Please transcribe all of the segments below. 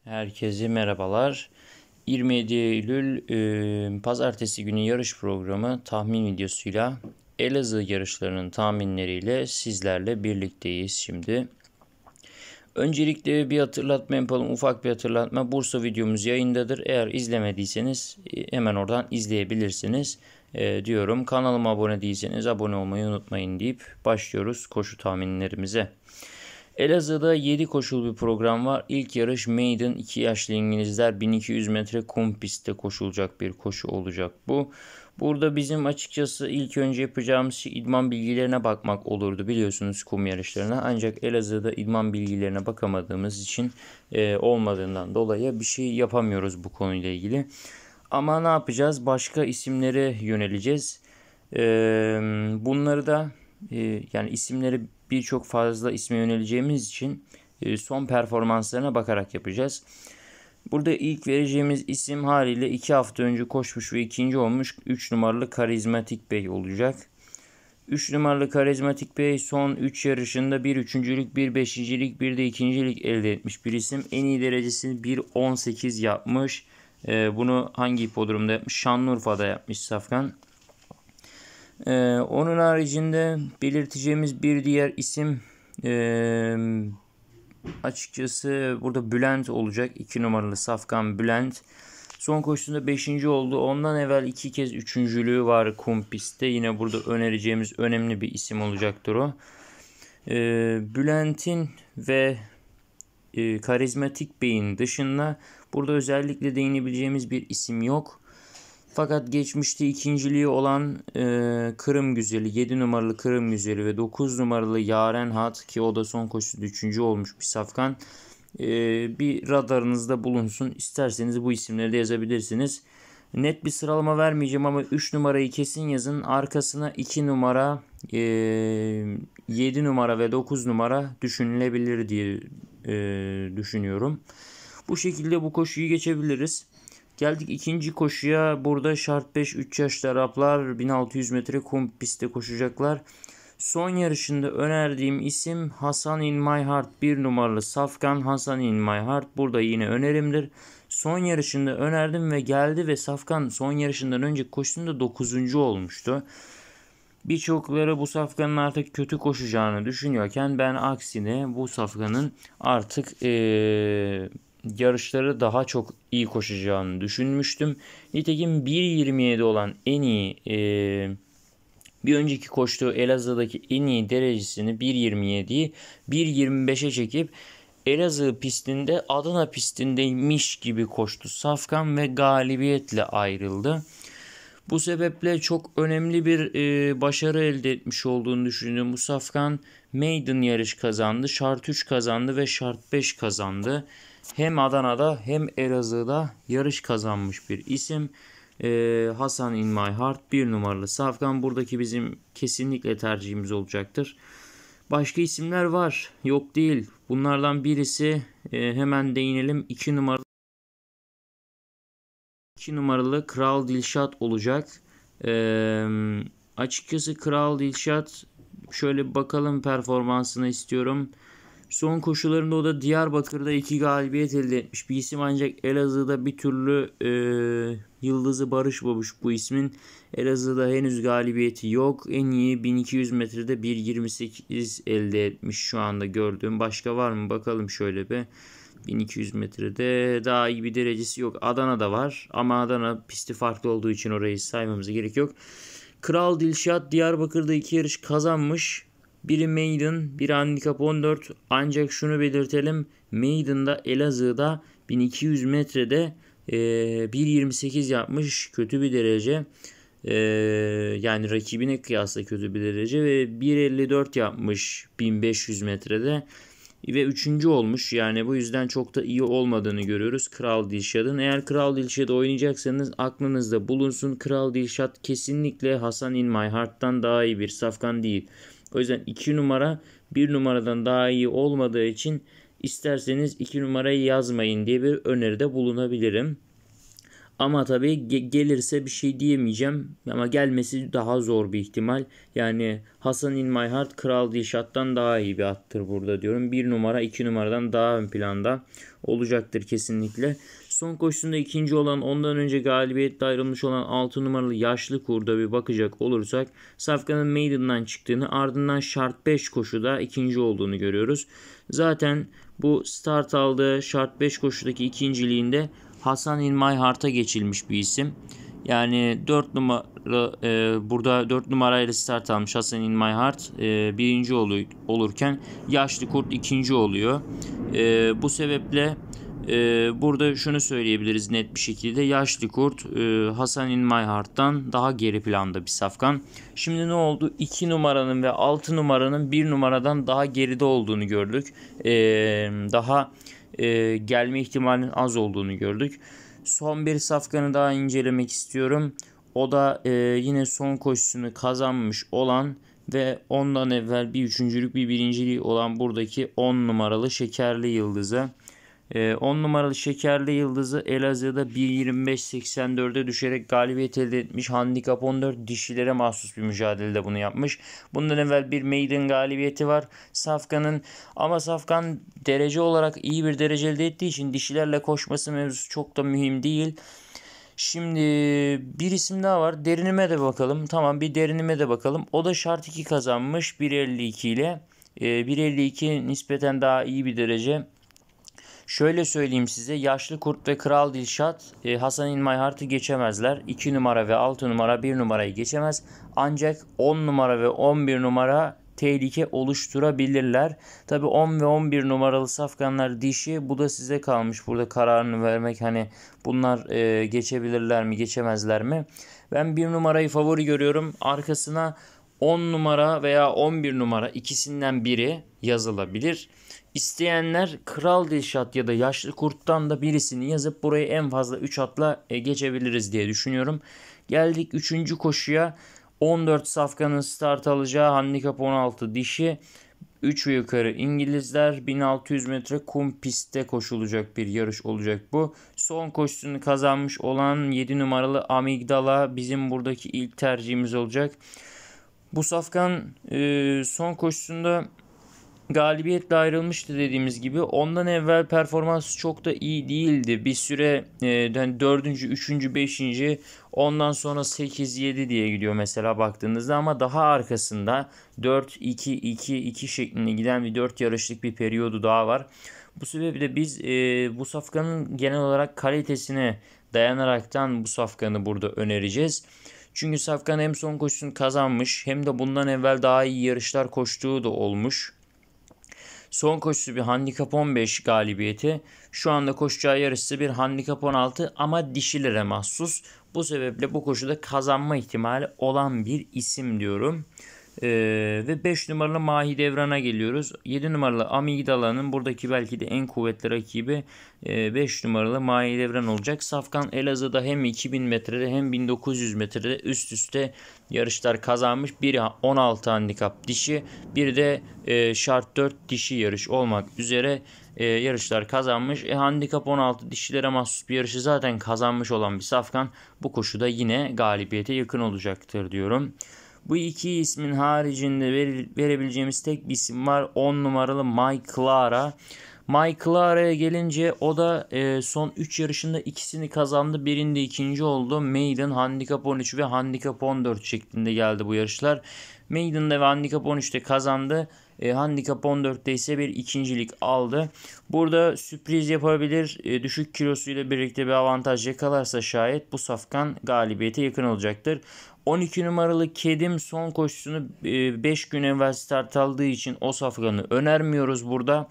Herkese merhabalar. 27 Eylül Pazartesi günü yarış programı tahmin videosuyla Elazığ yarışlarının tahminleriyle sizlerle birlikteyiz şimdi. Öncelikle bir hatırlatma yapalım. Ufak bir hatırlatma. Bursa videomuz yayındadır. Eğer izlemediyseniz hemen oradan izleyebilirsiniz diyorum. Kanalıma abone değilseniz abone olmayı unutmayın deyip başlıyoruz koşu tahminlerimize. Elazığ'da 7 koşul bir program var. İlk yarış Maiden 2 yaşlı İngilizler 1200 metre kum pistte koşulacak bir koşu olacak bu. Burada bizim açıkçası ilk önce yapacağımız şey idman bilgilerine bakmak olurdu biliyorsunuz kum yarışlarına. Ancak Elazığ'da idman bilgilerine bakamadığımız için olmadığından dolayı bir şey yapamıyoruz bu konuyla ilgili. Ama ne yapacağız? Başka isimlere yöneleceğiz. Bunları da yani isimleri birçok fazla isme yöneleceğimiz için son performanslarına bakarak yapacağız. Burada ilk vereceğimiz isim haliyle 2 hafta önce koşmuş ve ikinci olmuş 3 numaralı Karizmatik Bey olacak. 3 numaralı Karizmatik Bey son 3 yarışında bir üçüncülük, bir beşincilik, bir de ikincilik elde etmiş bir isim. En iyi derecesini 1.18 yapmış. Bunu hangi hipodromda yapmış? Şanlıurfa'da yapmış Safkan. Onun haricinde belirteceğimiz bir diğer isim açıkçası burada Bülent olacak. 2 numaralı Safkan Bülent. Son koşusunda 5. oldu. Ondan evvel 2 kez üçüncülüğü var kum pistte. Yine burada önereceğimiz önemli bir isim olacaktır o. Bülent'in ve Karizmatik Bey'in dışında burada özellikle değinebileceğimiz bir isim yok. Fakat geçmişte ikinciliği olan Kırım Güzeli, 7 numaralı Kırım Güzeli ve 9 numaralı Yaren Hat ki o da son koşuda 3. olmuş bir safkan. Bir radarınızda bulunsun. İsterseniz bu isimleri de yazabilirsiniz. Net bir sıralama vermeyeceğim ama 3 numarayı kesin yazın. Arkasına 2 numara, 7 numara ve 9 numara düşünülebilir diye düşünüyorum. Bu şekilde bu koşuyu geçebiliriz. Geldik ikinci koşuya. Burada şart 5 3 yaşlı Araplar 1600 metre kum pistte koşacaklar. Son yarışında önerdiğim isim Hasan in My Heart 1 numaralı Safkan Hasan in My Heart. Burada yine önerimdir. Son yarışında önerdim ve geldi ve Safkan son yarışından önce koşusunda 9. olmuştu. Birçokları bu Safkan'ın artık kötü koşacağını düşünüyorken ben aksine bu Safkan'ın artık yarışları daha çok iyi koşacağını düşünmüştüm. Nitekim 1.27 olan en iyi bir önceki koştuğu Elazığ'daki en iyi derecesini 1.27'yi 1.25'e çekip Elazığ pistinde Adana pistindeymiş gibi koştu Safkan ve galibiyetle ayrıldı. Bu sebeple çok önemli bir başarı elde etmiş olduğunu düşünüyorum. Bu Safkan Maiden yarış kazandı, şart 3 kazandı ve şart 5 kazandı. Hem Adana'da hem Elazığ'da yarış kazanmış bir isim. Hasan in My Heart 1 numaralı Safkan buradaki bizim kesinlikle tercihimiz olacaktır. Başka isimler var. Yok değil. Bunlardan birisi hemen değinelim. 2 numaralı Kral Dilşat olacak. Açıkçası Kral Dilşat şöyle bir bakalım performansını istiyorum. Son koşularında o da Diyarbakır'da 2 galibiyet elde etmiş bir isim ancak Elazığ'da bir türlü yıldızı barışmamış bu ismin. Elazığ'da henüz galibiyeti yok. En iyi 1200 metrede 1.28 elde etmiş şu anda gördüğüm. Başka var mı bakalım şöyle bir. 1200 metrede daha iyi bir derecesi yok. Adana'da var ama Adana pisti farklı olduğu için orayı saymamıza gerek yok. Kral Dilşat Diyarbakır'da 2 yarış kazanmış. Biri Maiden, biri Handicap 14. Ancak şunu belirtelim. Maiden'da Elazığ'da 1200 metrede 1.28 yapmış. Kötü bir derece. Yani rakibine kıyasla kötü bir derece ve 1.54 yapmış 1500 metrede ve 3. olmuş. Yani bu yüzden çok da iyi olmadığını görüyoruz Kral Dilşat'ın. Eğer Kral Dilşat'ı oynayacaksanız aklınızda bulunsun. Kral Dilşat kesinlikle Hasan in My Heart'tan daha iyi bir safkan değil. O yüzden 2 numara 1 numaradan daha iyi olmadığı için isterseniz 2 numarayı yazmayın diye bir öneride bulunabilirim. Ama tabii gelirse bir şey diyemeyeceğim. Ama gelmesi daha zor bir ihtimal. Yani Hasan In My Heart Kral Dilşat'tan daha iyi bir attır burada diyorum. 1 numara 2 numaradan daha ön planda olacaktır kesinlikle. Son koşusunda ikinci olan, ondan önce galibiyetle ayrılmış olan 6 numaralı Yaşlı Kur'da bir bakacak olursak Safkan'ın Maiden'dan çıktığını, ardından şart 5 koşuda ikinci olduğunu görüyoruz. Zaten bu start aldığı şart 5 koşudaki ikinciliğinde Hasan In My Heart'a geçilmiş bir isim. Yani 4 numara burada 4 numarayla start almış Hasan In My Heart birinci olurken Yaşlı Kurt ikinci oluyor. Bu sebeple burada şunu söyleyebiliriz net bir şekilde. Yaşlı Kurt Hasan In My Heart'tan daha geri planda bir safkan. Şimdi ne oldu? 2 numaranın ve 6 numaranın 1 numaradan daha geride olduğunu gördük. Daha gelme ihtimalinin az olduğunu gördük. Son bir safkanı daha incelemek istiyorum. O da yine son koşusunu kazanmış olan ve ondan evvel bir üçüncülük bir birinciliği olan buradaki 10 numaralı Şekerli Yıldız'a. 10 numaralı Şekerli Yıldız'ı Elazığ'da 1.25.84'e düşerek galibiyet elde etmiş. Handikap 14, dişilere mahsus bir mücadelede bunu yapmış. Bundan evvel bir maiden galibiyeti var Safkan'ın. Ama Safkan derece olarak iyi bir derece elde ettiği için dişilerle koşması mevzusu çok da mühim değil. Şimdi bir isim daha var. Derinime de bakalım. Tamam, bir derinime de bakalım. O da şart 2 kazanmış 1.52 ile. 1.52 nispeten daha iyi bir derece. Şöyle söyleyeyim size, Yaşlı Kurt ve Kral Dilşat Hasan In My Heart'ı geçemezler. 2 numara ve 6 numara 1 numarayı geçemez. Ancak 10 numara ve 11 numara tehlike oluşturabilirler. Tabi 10 ve 11 numaralı safkanlar dişi, bu da size kalmış burada kararını vermek, hani bunlar geçebilirler mi geçemezler mi? Ben 1 numarayı favori görüyorum. Arkasına 10 numara veya 11 numara ikisinden biri yazılabilir. İsteyenler Kral Dilşat ya da Yaşlı Kurt'tan da birisini yazıp burayı en fazla 3 atla geçebiliriz diye düşünüyorum. Geldik 3. koşuya. 14 safkanın start alacağı handikap 16 dişi. 3 ve yukarı İngilizler, 1600 metre kum pistte koşulacak bir yarış olacak bu. Son koşusunu kazanmış olan 7 numaralı Amigdala bizim buradaki ilk tercihimiz olacak. Bu safkan son koşusunda galibiyetle ayrılmıştı dediğimiz gibi. Ondan evvel performans çok da iyi değildi. Bir süre yani 4. 3. 5. ondan sonra 8 7 diye gidiyor mesela baktığınızda, ama daha arkasında 4 2 2 2 şeklinde giden bir 4 yarışlık bir periyodu daha var. Bu sebeple biz bu safkanın genel olarak kalitesine dayanaraktan bu safkanı burada önereceğiz. Çünkü safkan hem son koşusunu kazanmış hem de bundan evvel daha iyi yarışlar koştuğu da olmuş. Son koşusu bir handikap 15 galibiyeti. Şu anda koşacağı yarışsı bir handikap 16 ama dişilere mahsus. Bu sebeple bu koşuda kazanma ihtimali olan bir isim diyorum. Ve 5 numaralı Mahidevran'a geliyoruz. 7 numaralı Amigdala'nın buradaki belki de en kuvvetli rakibi 5 numaralı Mahidevran olacak. Safkan Elazığ'da hem 2000 metrede hem 1900 metrede üst üste yarışlar kazanmış. Biri 16 handikap dişi, biri de şart 4 dişi yarış olmak üzere yarışlar kazanmış. Handikap 16 dişilere mahsus bir yarışı zaten kazanmış olan bir safkan bu koşuda yine galibiyete yakın olacaktır diyorum. Bu iki ismin haricinde verebileceğimiz tek bir isim var. 10 numaralı My Clara. My Clara'ya gelince o da son 3 yarışında ikisini kazandı. Birinde ikinci oldu. Maiden, Handikap 13 ve Handikap 14 şeklinde geldi bu yarışlar. Maiden'da ve Handikap 13'te kazandı. Handikap 14'te ise bir ikincilik aldı. Burada sürpriz yapabilir. Düşük kilosuyla birlikte bir avantaj yakalarsa şayet bu safkan galibiyete yakın olacaktır. 12 numaralı Kedim son koşusunu 5 gün evvel start aldığı için o safkanı önermiyoruz burada.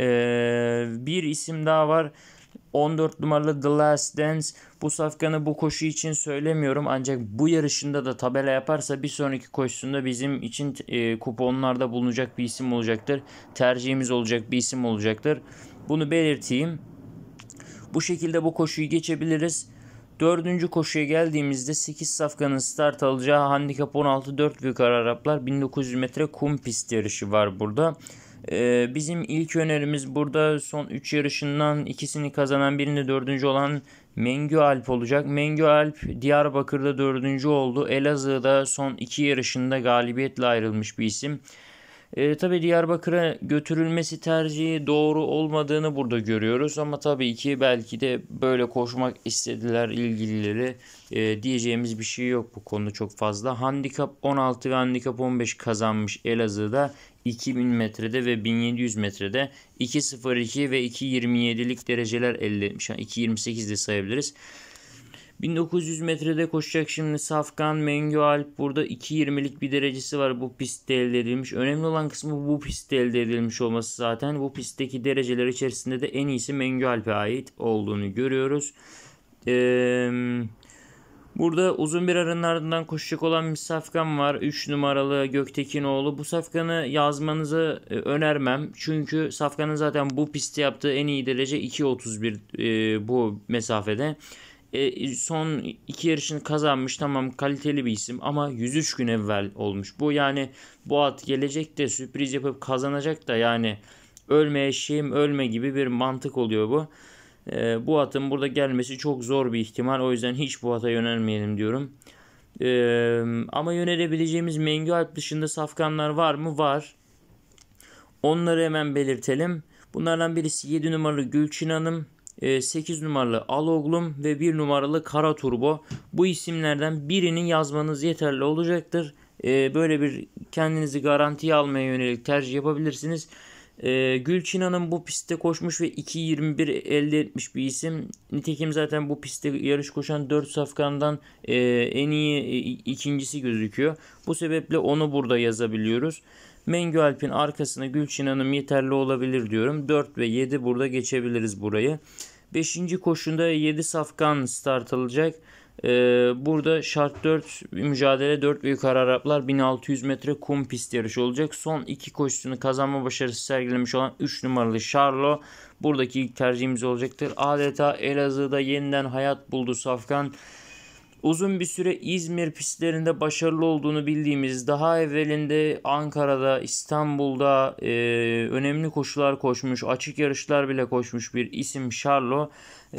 Bir isim daha var. 14 numaralı The Last Dance. Bu safkanı bu koşu için söylemiyorum. Ancak bu yarışında da tabela yaparsa bir sonraki koşusunda bizim için kuponlarda bulunacak bir isim olacaktır. Tercihimiz olacak bir isim olacaktır. Bunu belirteyim. Bu şekilde bu koşuyu geçebiliriz. 4. koşuya geldiğimizde 8 safkanın start alacağı handikap 16 4 ve yukarı Araplar 1900 metre kum pist yarışı var burada. Bizim ilk önerimiz burada son 3 yarışından ikisini kazanan, birinde 4. olan Mengü Alp olacak. Mengü Alp Diyarbakır'da 4. oldu. Elazığ'da son 2 yarışında galibiyetle ayrılmış bir isim. Tabii Diyarbakır'a götürülmesi tercihi doğru olmadığını burada görüyoruz. Ama tabii ki belki de böyle koşmak istediler ilgilileri. Diyeceğimiz bir şey yok bu konuda çok fazla. Handikap 16 ve handikap 15 kazanmış Elazığ'da. 2000 metrede ve 1700 metrede 2.02 ve 2.27'lik dereceler elde etmiş. Yani 2.28 de sayabiliriz. 1900 metrede koşacak şimdi Safkan Mengü Alp. Burada 2.20'lik bir derecesi var, bu pistte elde edilmiş. Önemli olan kısmı bu pistte elde edilmiş olması zaten. Bu pistteki dereceler içerisinde de en iyisi Mengü Alp'e ait olduğunu görüyoruz. Burada uzun bir aranın ardından koşacak olan bir safkan var. 3 numaralı Göktekinoğlu. Bu safkanı yazmanızı önermem. Çünkü safkanın zaten bu pistte yaptığı en iyi derece 2.31 bu mesafede. Son 2 yarışını kazanmış. Tamam, kaliteli bir isim ama 103 gün evvel olmuş. Bu yani bu at gelecek de sürpriz yapıp kazanacak da, yani ölme eşeğim ölme gibi bir mantık oluyor bu. Bu atın burada gelmesi çok zor bir ihtimal. O yüzden hiç bu ata yönelmeyelim diyorum. Ama yönelebileceğimiz Mengü Alp dışında safkanlar var mı? Var. Onları hemen belirtelim. Bunlardan birisi 7 numaralı Gülçin Hanım, 8 numaralı Aloglum ve 1 numaralı Kara Turbo. Bu isimlerden birinin yazmanız yeterli olacaktır. Böyle bir kendinizi garantiye almaya yönelik tercih yapabilirsiniz. Gülçin Hanım bu pistte koşmuş ve 2.21 elde etmiş bir isim. Nitekim zaten bu pistte yarış koşan 4 safkandan en iyi ikincisi gözüküyor. Bu sebeple onu burada yazabiliyoruz. Mengü Alp'in arkasına Gülçin Hanım yeterli olabilir diyorum. 4 ve 7 burada geçebiliriz burayı. 5. koşunda 7 safkan start alacak. Burada şart 4 mücadele, 4 büyük Araplar 1600 metre kum pist yarışı olacak. Son 2 koşusunu kazanma başarısı sergilemiş olan 3 numaralı Charlo buradaki ilk tercihimiz olacaktır. Adeta Elazığ'da yeniden hayat buldu safkan. Uzun bir süre İzmir pistlerinde başarılı olduğunu bildiğimiz, daha evvelinde Ankara'da, İstanbul'da önemli koşular koşmuş, açık yarışlar bile koşmuş bir isim Charlo.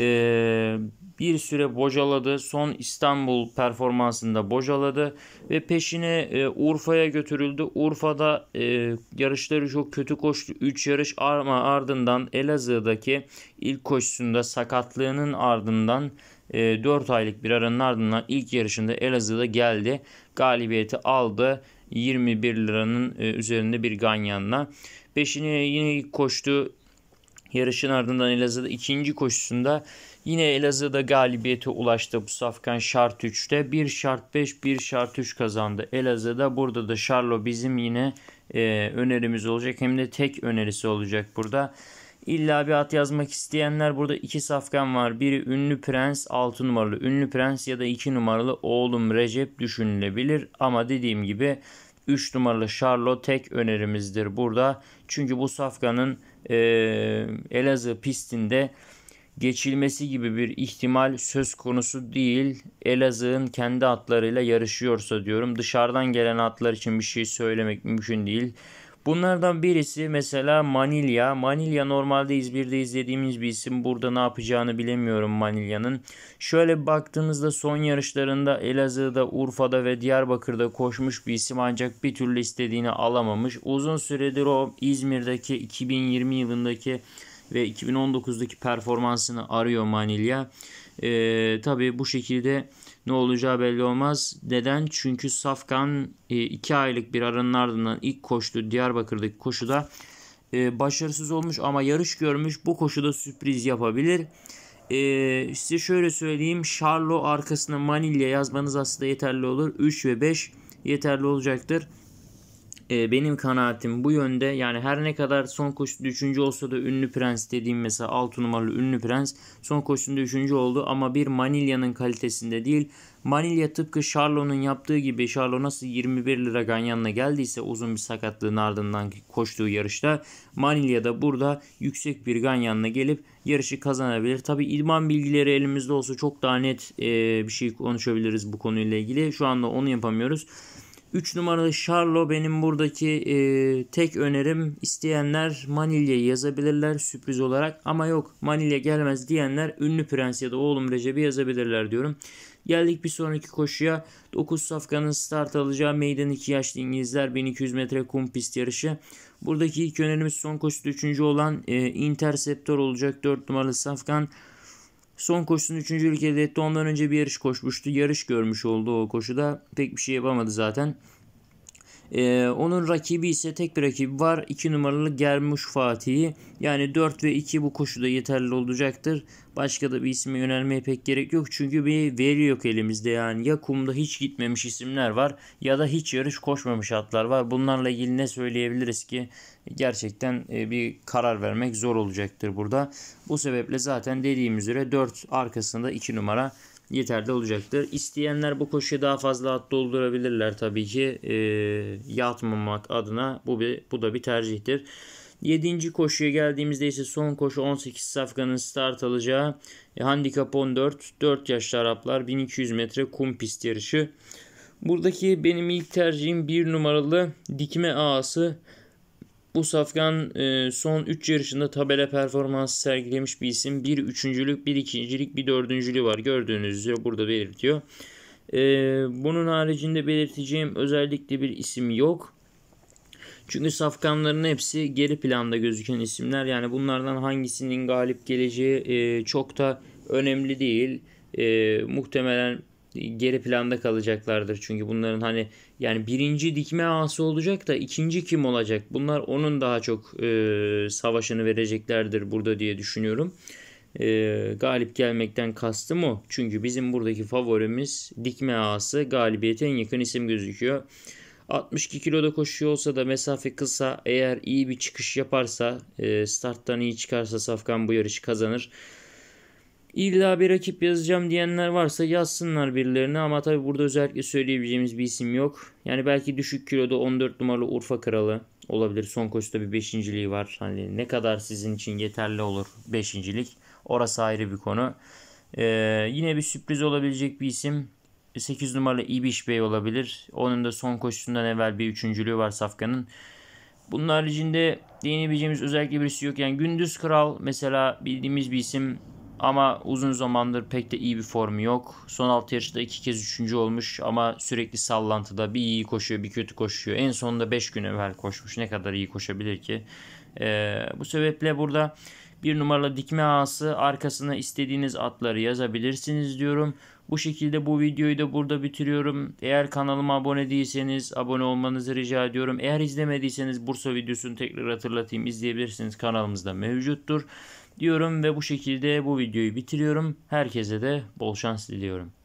Bir süre bocaladı. Son İstanbul performansında bocaladı ve peşine Urfa'ya götürüldü. Urfa'da yarışları çok kötü koştu. 3 yarış ama ardından Elazığ'daki ilk koşusunda sakatlığının ardından 4 aylık bir aranın ardından ilk yarışında Elazığ'da geldi. Galibiyeti aldı. 21 liranın üzerinde bir ganyanla. Peşine yine ilk koştu. Yarışın ardından Elazığ'da ikinci koşusunda yine Elazığ'da galibiyete ulaştı bu safkan şart 3'te. 1 şart 5, 1 şart 3 kazandı Elazığ'da. Burada da Charlo bizim yine önerimiz olacak. Hem de tek önerisi olacak burada. İlla bir at yazmak isteyenler, burada 2 safkan var. Biri Ünlü Prens, 6 numaralı Ünlü Prens ya da 2 numaralı Oğlum Recep düşünülebilir. Ama dediğim gibi 3 numaralı Charlo tek önerimizdir burada. Çünkü bu safkanın Elazığ pistinde geçilmesi gibi bir ihtimal söz konusu değil. Elazığ'ın kendi atlarıyla yarışıyorsa diyorum. Dışarıdan gelen atlar için bir şey söylemek mümkün değil. Bunlardan birisi mesela Manilya. Manilya normalde İzmir'de izlediğimiz bir isim. Burada ne yapacağını bilemiyorum Manilya'nın. Şöyle baktığınızda son yarışlarında Elazığ'da, Urfa'da ve Diyarbakır'da koşmuş bir isim, ancak bir türlü istediğini alamamış. Uzun süredir o İzmir'deki 2020 yılındaki ve 2019'daki performansını arıyor Manilya. Tabii bu şekilde ne olacağı belli olmaz. Neden? Çünkü safkan 2 aylık bir aranın ardından ilk koştu Diyarbakır'daki koşuda başarısız olmuş ama yarış görmüş. Bu koşuda sürpriz yapabilir. Size şöyle söyleyeyim. Charlo arkasına Manilya yazmanız aslında yeterli olur. 3 ve 5 yeterli olacaktır. Benim kanaatim bu yönde. Yani her ne kadar son koşuda 3. olsa da Ünlü Prens dediğim mesela 6 numaralı Ünlü Prens son koşusunda 3. oldu ama bir Manilya'nın kalitesinde değil. Manilya tıpkı Charlo'nun yaptığı gibi, Charlo nasıl 21 lira ganyanla geldiyse uzun bir sakatlığın ardından koştuğu yarışta, Manilya da burada yüksek bir ganyanla gelip yarışı kazanabilir. Tabi idman bilgileri elimizde olsa çok daha net bir şey konuşabiliriz bu konuyla ilgili. Şu anda onu yapamıyoruz. 3 numaralı Charlo benim buradaki tek önerim. İsteyenler Manilya yazabilirler sürpriz olarak. Ama yok Manilya gelmez diyenler Ünlü Prens ya da Oğlum Recep'i yazabilirler diyorum. Geldik bir sonraki koşuya. 9 safkanın start alacağı meydan 2 yaşlı İngilizler 1200 metre kum pist yarışı. Buradaki ilk önerimiz son koşuda 3. olan Interceptor olacak. 4 numaralı safkan. Son koşusunu 3. elde etti. Ondan önce bir yarış koşmuştu. Yarış görmüş oldu o koşuda. Pek bir şey yapamadı zaten. Onun rakibi ise tek bir rakibi var. 2 numaralı Germuş Fatih'i. Yani 4 ve 2 bu koşuda yeterli olacaktır. Başka da bir isme yönelmeye pek gerek yok. Çünkü bir veri yok elimizde. Yani ya kumda hiç gitmemiş isimler var ya da hiç yarış koşmamış atlar var. Bunlarla ilgili ne söyleyebiliriz ki? Gerçekten bir karar vermek zor olacaktır burada. Bu sebeple zaten dediğim üzere 4 arkasında 2 numara yeterli olacaktır. İsteyenler bu koşuya daha fazla at doldurabilirler tabii ki. Yatmamak adına bu da bir tercihtir. 7. koşuya geldiğimizde ise son koşu 18 safkanın start alacağı handikap 14 4 yaşlı Araplar 1200 metre kum pist yarışı. Buradaki benim ilk tercihim 1 numaralı Dikme Ağası. Bu safkan son 3 yarışında tabela performansı sergilemiş bir isim. Bir üçüncülük, bir ikincilik, bir dördüncülüğü var. Gördüğünüz üzere burada belirtiyor. Bunun haricinde belirteceğim özellikle bir isim yok. Çünkü safkanların hepsi geri planda gözüken isimler. Yani bunlardan hangisinin galip geleceği çok da önemli değil. Muhtemelen geri planda kalacaklardır. Çünkü bunların hani yani birinci Dikme Ağası olacak da ikinci kim olacak? Bunlar onun daha çok savaşını vereceklerdir burada diye düşünüyorum. Galip gelmekten kastım o. Çünkü bizim buradaki favorimiz Dikme Ağası, galibiyete en yakın isim gözüküyor. 62 kiloda koşuyor olsa da mesafe kısa, eğer iyi bir çıkış yaparsa, starttan iyi çıkarsa safkan bu yarışı kazanır. İlla bir rakip yazacağım diyenler varsa yazsınlar birilerine, ama tabi burada özellikle söyleyebileceğimiz bir isim yok. Yani belki düşük kiloda 14 numaralı Urfa Kralı olabilir. Son koşuda bir beşinciliği var. Hani ne kadar sizin için yeterli olur beşincilik, orası ayrı bir konu. Yine bir sürpriz olabilecek bir isim 8 numaralı İbiş Bey olabilir. Onun da son koşusundan evvel bir üçüncülüğü var safkanın. Bunun haricinde değinebileceğimiz özellikle birisi yok. Yani Gündüz Kral mesela bildiğimiz bir isim ama uzun zamandır pek de iyi bir formu yok. Son 6 yarışta 2 kez 3. olmuş ama sürekli sallantıda, bir iyi koşuyor bir kötü koşuyor. En sonunda 5 gün evvel koşmuş. Ne kadar iyi koşabilir ki? Bu sebeple burada 1 numaralı Dikme Ağası, arkasına istediğiniz atları yazabilirsiniz diyorum. Bu şekilde bu videoyu da burada bitiriyorum. Eğer kanalıma abone değilseniz abone olmanızı rica ediyorum. Eğer izlemediyseniz Bursa videosunu tekrar hatırlatayım, izleyebilirsiniz, kanalımızda mevcuttur diyorum ve bu şekilde bu videoyu bitiriyorum. Herkese de bol şans diliyorum.